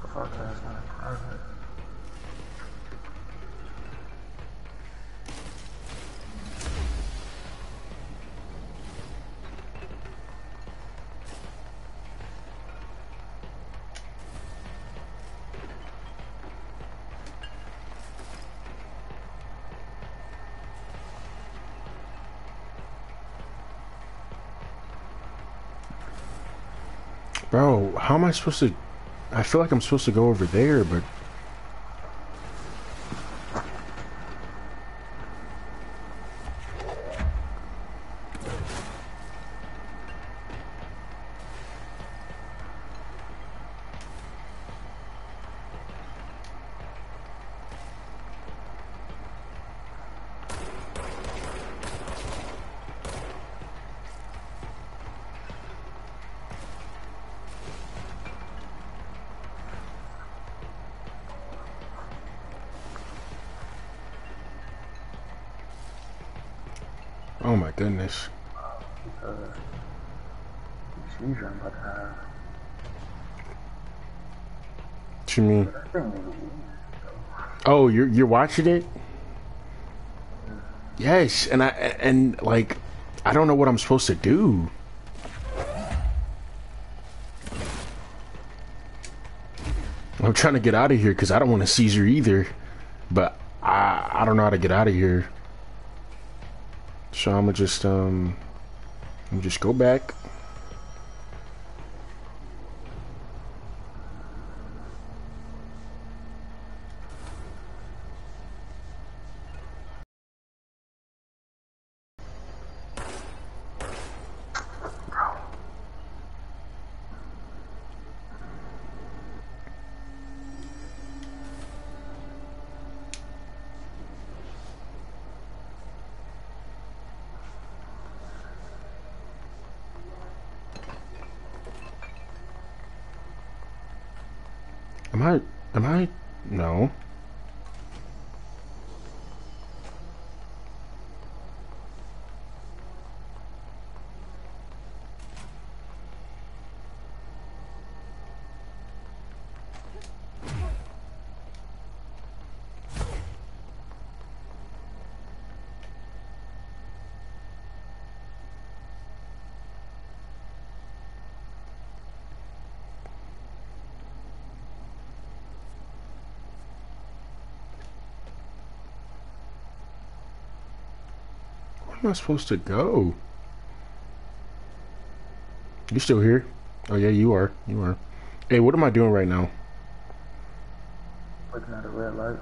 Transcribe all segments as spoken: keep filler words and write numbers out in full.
Fuck ass not private. Bro, how am I supposed to... I feel like I'm supposed to go over there, but... Oh my goodness. Uh, seizure I'm about to have. What you mean? That thing nigga. Oh, you're you're watching it? Yes, and I and like I don't know what I'm supposed to do. I'm trying to get out of here because I don't want a seizure either, but I I don't know how to get out of here. So I'm gonna just um, I'm gonna just go back. Am I? Am I? No. Where am I supposed to go? You still here? Oh yeah, you are. You are. Hey, what am I doing right now? Looking at a red light.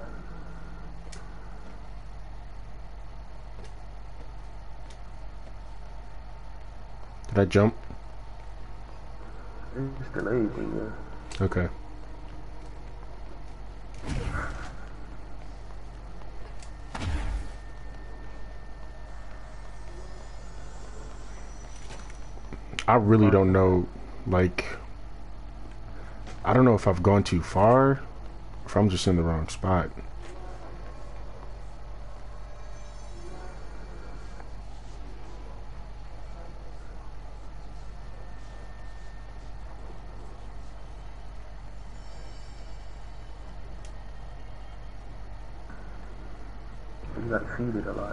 Did I jump? It's delayed, but yeah. Okay. I really don't know, like, I don't know if I've gone too far, or if I'm just in the wrong spot. You gotta feed it a lot.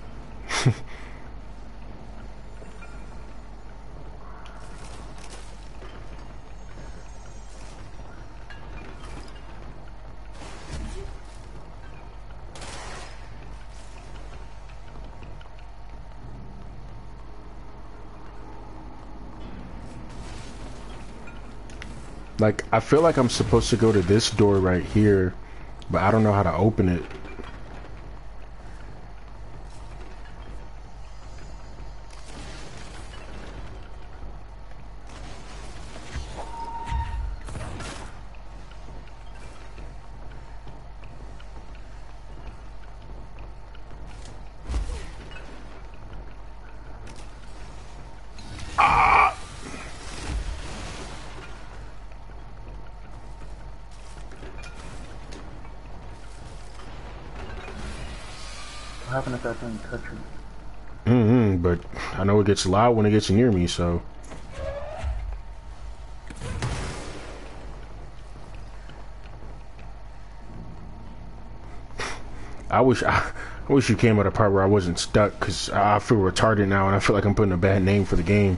Like, I feel like I'm supposed to go to this door right here, but I don't know how to open it. What happened if that thing touched you? Mm-hmm, but I know it gets loud when it gets near me, so. I wish I, I wish you came at a part where I wasn't stuck, because I feel retarded now and I feel like I'm putting a bad name for the game.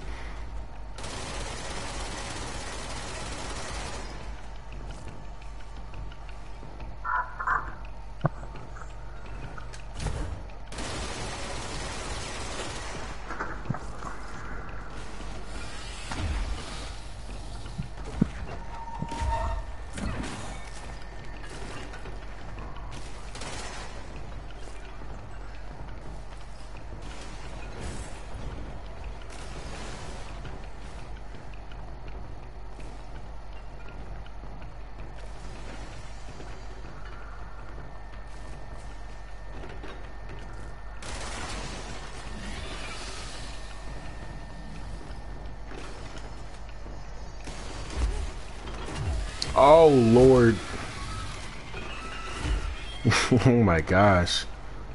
Oh, Lord. Oh, my gosh.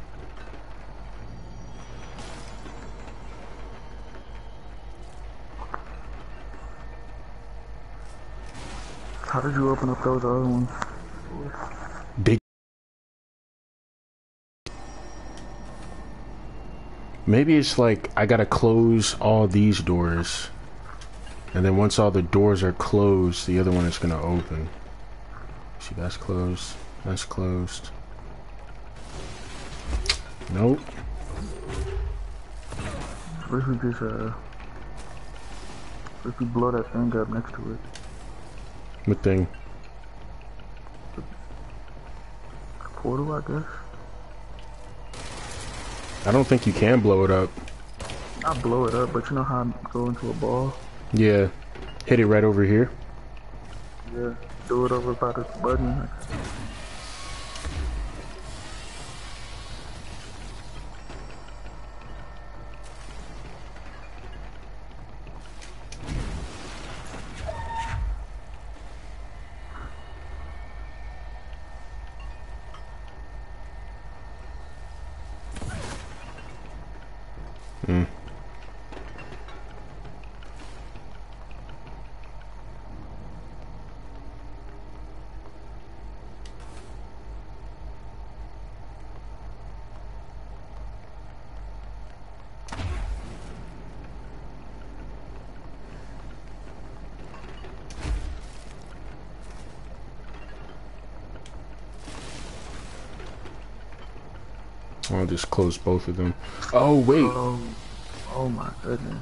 How did you open up those other ones? They Maybe it's like I gotta close all these doors. And then once all the doors are closed, the other one is gonna open. See, that's closed. That's closed. Nope. What if we just, uh... what if we blow that thing up next to it? What thing? The portal, I guess? I don't think you can blow it up. I'll blow it up, but you know how I go into a ball? Yeah. Hit it right over here. Yeah. Do it over by this button. Hmm. I'll just close both of them. Oh, wait. Oh, oh my goodness.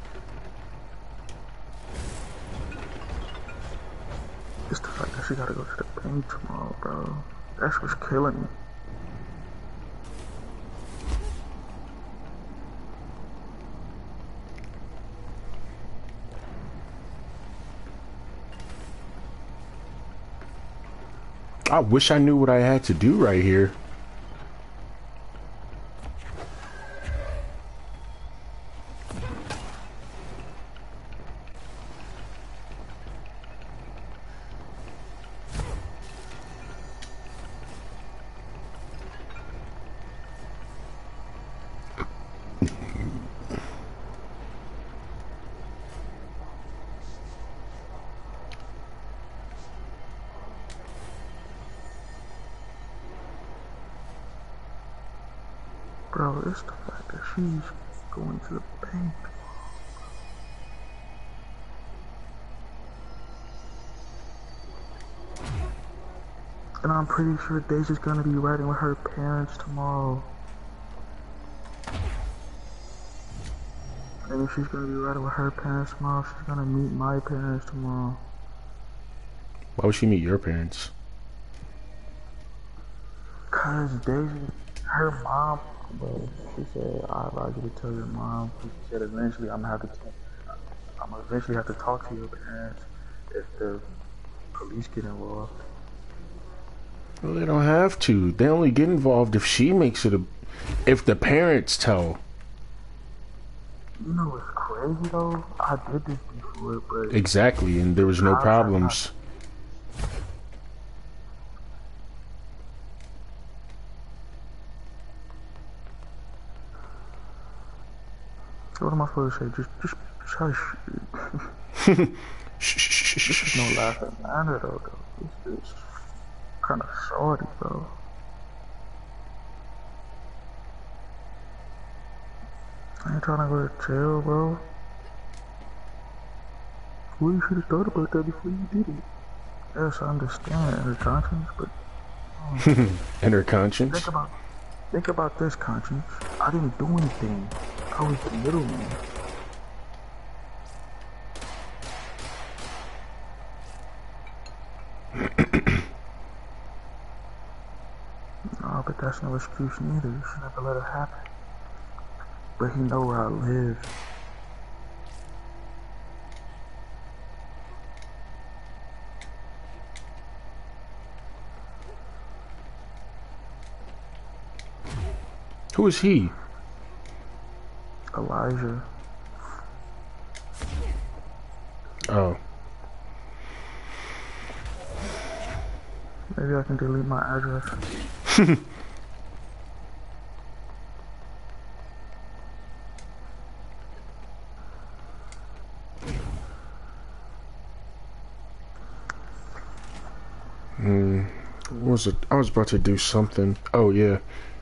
It's the fact that she gotta go to the bank tomorrow, bro. That's what's killing me. I wish I knew what I had to do right here. Bro, it's the fact that she's going to the bank. And I'm pretty sure Daisy's gonna be riding with her parents tomorrow. And if she's gonna be riding with her parents tomorrow, she's gonna meet my parents tomorrow. Why would she meet your parents? Cause Daisy, her mom, bro, she said, I advise you to tell your mom. She said eventually I'm gonna have to, t I'm gonna eventually have to talk to your parents if the police get involved. Well, they don't have to. They only get involved if she makes it a... If the parents tell. You know what's crazy though? I did this before, but... Exactly, and there was no problems. What am I supposed to say? Just, just shush. Shh, shh, shh, This is no laughing matter though, though. This is kind of shorty, bro. I ain't trying to go to jail, bro. Well, you should have thought about that before you did it. Yes, I understand her conscience, but And her conscience? think about think about this, conscience. I didn't do anything. I was the middleman. No, but that's no excuse neither. You should never let it happen. But he know where I live. Who is he? Elijah. Oh. Maybe I can delete my address. Hmm. What was it? I was about to do something. Oh, yeah.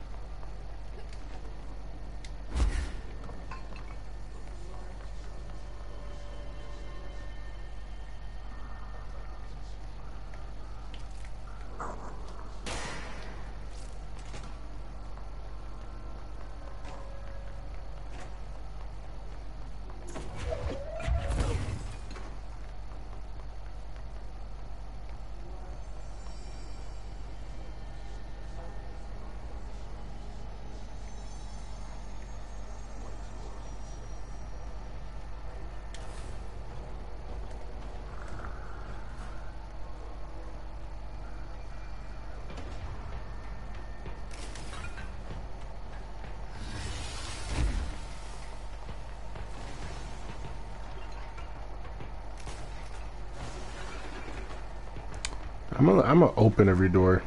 I'm gonna, I'm gonna open every door.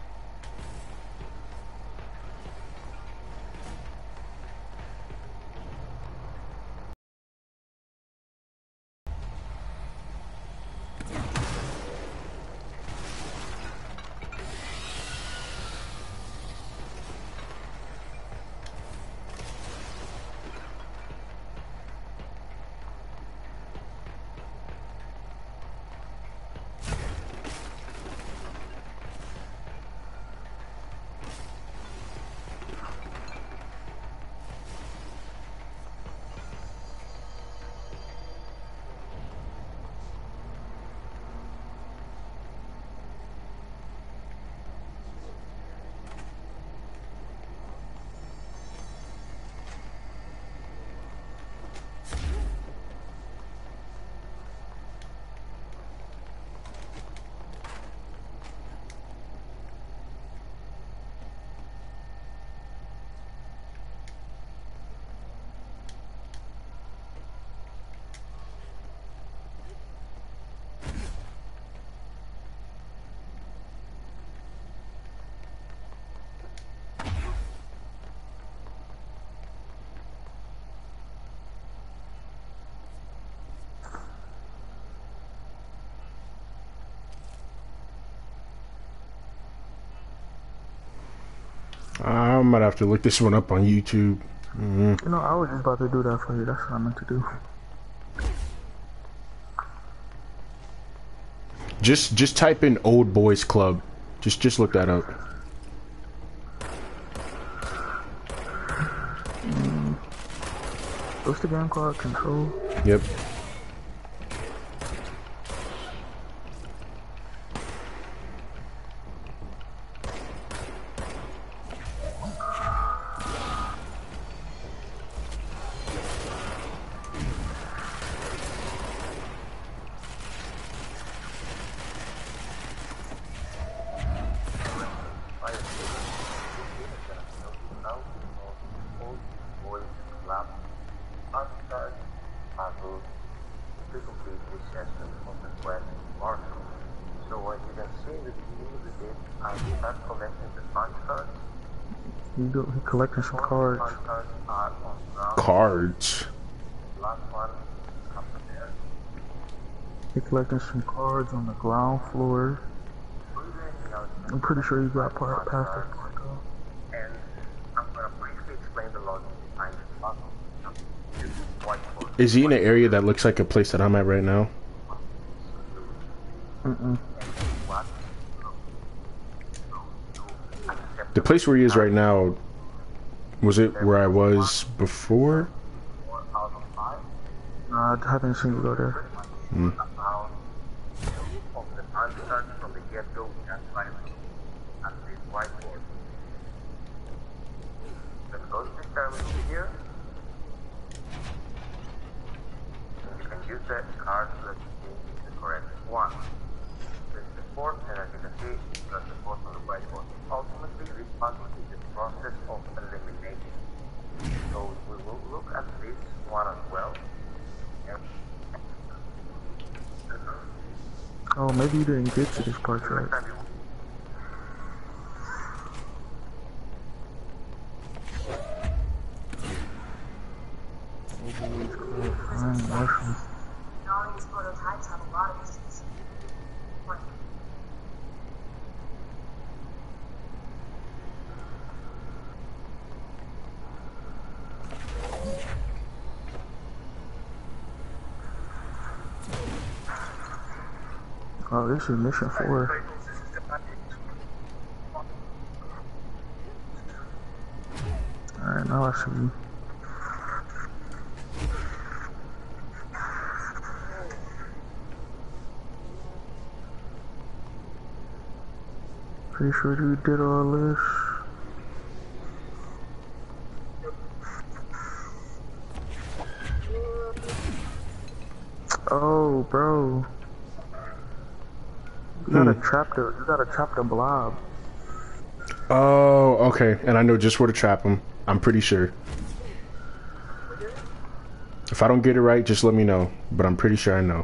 I might have to look this one up on YouTube. Mm-hmm. You know, I was just about to do that for you. That's what I meant to do. Just just type in Old Boys Club. Just just look that up. Mm. What's the game called? Control? Yep. He do, he collecting some cards. Cards. He collecting some cards on the ground floor. I'm pretty sure you got part past this part though. And I'm gonna briefly explain the logic behind the puzzle. Is he in an area that looks like a place that I'm at right now? Mm-mm. The place where he is right now, was it where I was before? No, I haven't seen you go there. Hmm. Oh, maybe you didn't get to this part yet. Fine, mushroom. All these prototypes have a lot of issues. What? Oh, this is mission four. Alright, now I see you. Pretty sure you did all this. Oh, bro. You gotta Hmm. trap the, you gotta trap the blob. Oh, okay. And I know just where to trap him. I'm pretty sure. If I don't get it right, just let me know. But I'm pretty sure I know.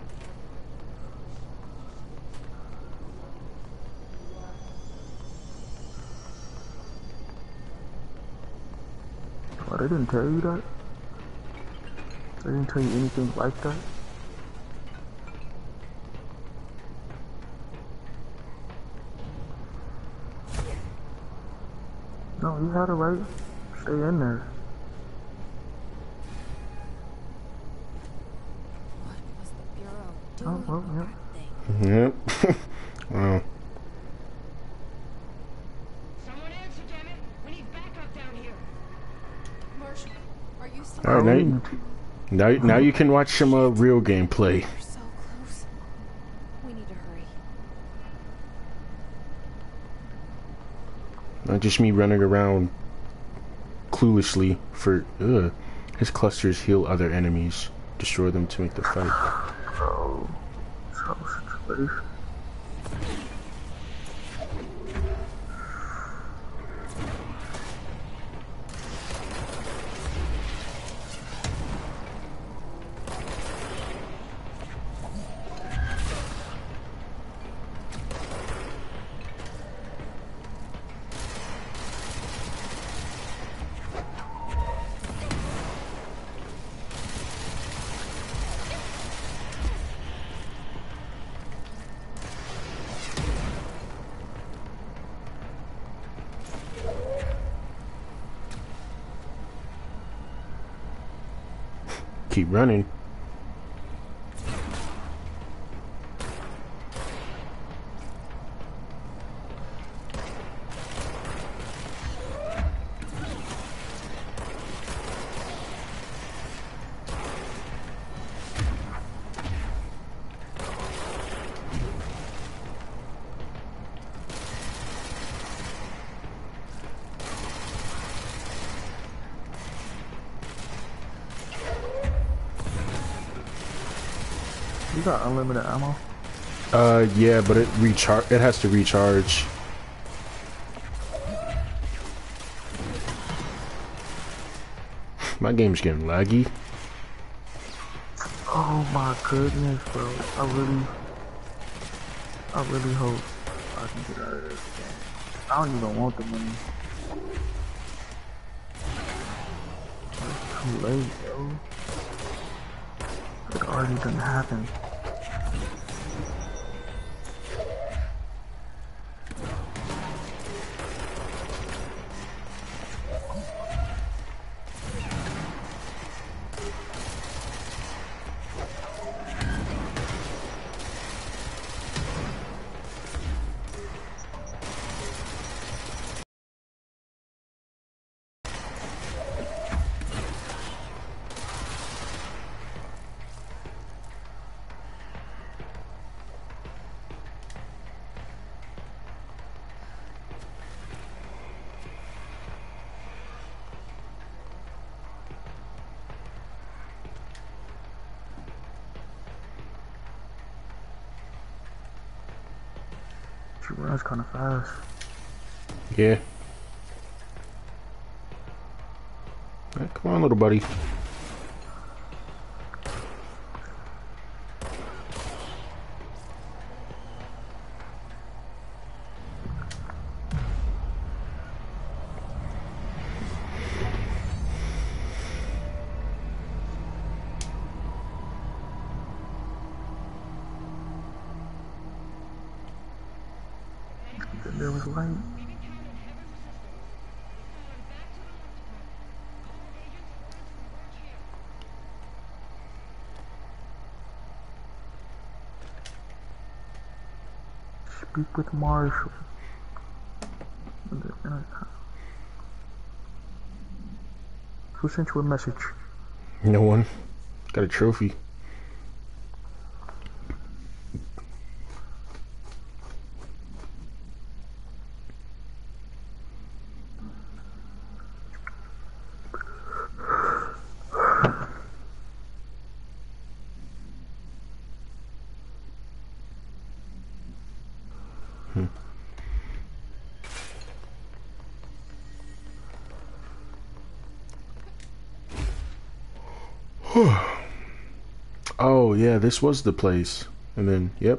Oh, they didn't tell you that? They didn't tell you anything like that? No, you had it right. Stay in there. What was the Bureau Oh, doing well, on yeah. that thing? Yep. Wow. Someone answer, damn it! We need backup down here. Marshall, are you still All right, now Oh, you, now, now you can watch some uh, real gameplay. We're so close. We need to hurry. Not just me running around cluelessly for, ugh. His clusters heal other enemies. Destroy them to make the fight. bro. So situation. Keep running. You got unlimited ammo? Uh, yeah, but it recharge. It has to recharge. My game's getting laggy. Oh my goodness, bro. I really, I really hope I can get out of this game. I don't even want the money. It's too late, bro. It already done happened. She runs kind of fast. Yeah. Alright, come on, little buddy. Then there was light. Speak with Marshall. Who sent you a message? No one. Got a trophy. Oh, yeah, this was the place. And then, yep.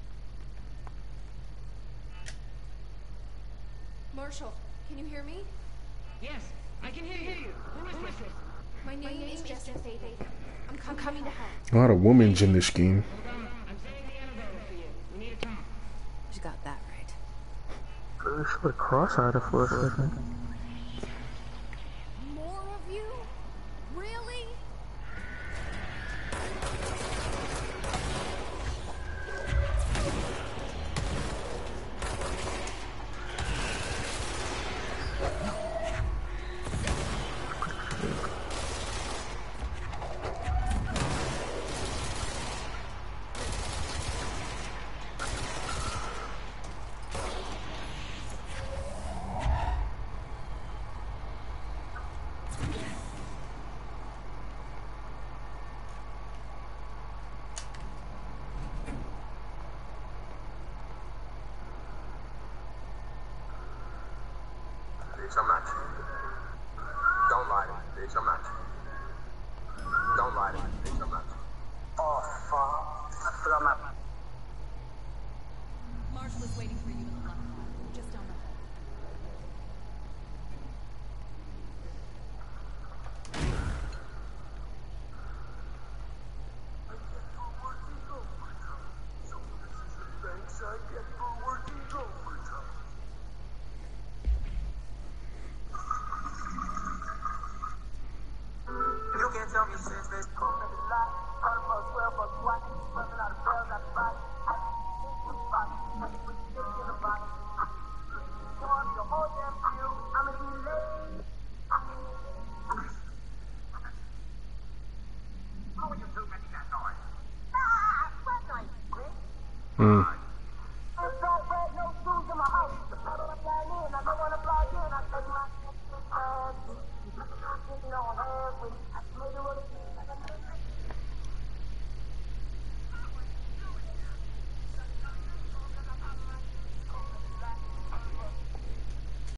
Marshall, can you hear me? Yes, I can hear you. Who is this? My name, is Jessica Faden. I'm, com- I'm coming to help. A lot of women's in this game. Hold on, I'm setting the elevator for you. We need to talk. You got that right. Really sort of cross-eyed her for a second. More of you? Really? Bitch, I'm not you. Don't lie to me, bitch, I'm not you. Don't lie to me, bitch, I'm not you. Oh, fuck. I forgot my... Marshall is waiting for you in the left hall, just down the hall. So this is the thanks I get for working overtime.